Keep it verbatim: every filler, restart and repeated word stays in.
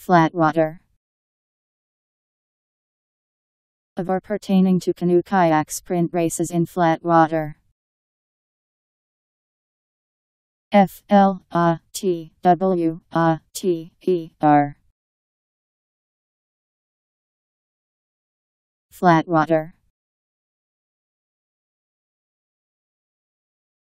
Flatwater. Of or pertaining to canoe-kayak sprint races in flat water. F L A T W A T E R. Flatwater.